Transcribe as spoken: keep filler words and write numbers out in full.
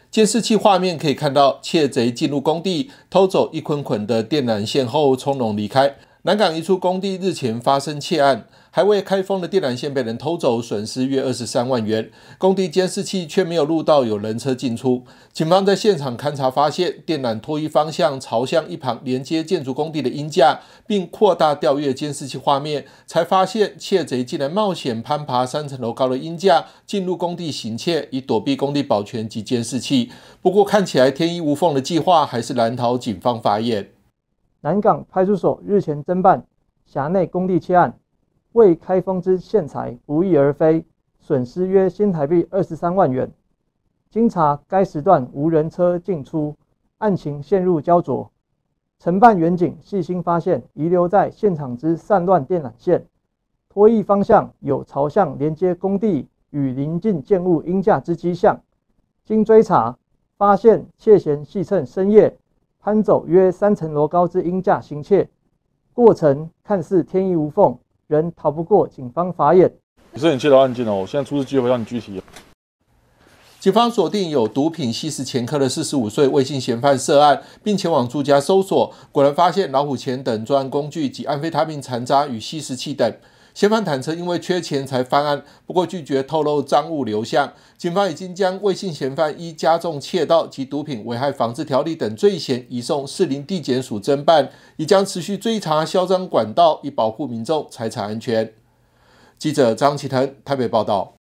监视器画面可以看到，窃贼进入工地，偷走一捆捆的电缆线后从容离开。南港一处工地日前发生窃案，还未开封的电缆线被人偷走，损失约二十三万元。工地监视器却没有录到有人车进出。警方在现场勘查发现，电缆拖移方向朝向一旁连接建筑工地的鹰架，并扩大调阅监视器画面，才发现窃贼竟然冒险攀爬三层楼高的鹰架，进入工地行窃，以躲避工地保全及监视器。不过，看起来天衣无缝的计划还是难逃警方法眼。 南港派出所日前侦办辖内工地窃案，未开封之线材不翼而飞，损失约新台币二十三万元。经查，该时段无人车进出，案情陷入焦灼。承办员警细心发现遗留在现场之散乱电缆线，拖曳方向有朝向连接工地与邻近建物鹰架之迹象。经追查，发现窃嫌系趁深夜攀走约三层楼高之鹰架行窃，过程看似天衣无缝，仍逃不过警方法眼。 是很窃盗案件哦，我现在出示机会让你具体。 警方锁定有毒品吸食前科的四十五岁魏姓嫌犯涉案，并前往住家搜索，果然发现老虎钳等作案工具及安非他命残渣与吸食器等。嫌犯坦承因为缺钱才犯案，不过拒绝透露赃物流向。警方已经将魏姓嫌犯依加重窃盗及毒品危害防治条例等罪嫌移送士林地检署侦办，已将持续追查销赃管道，以保护民众财产安全。记者张启腾台北报道。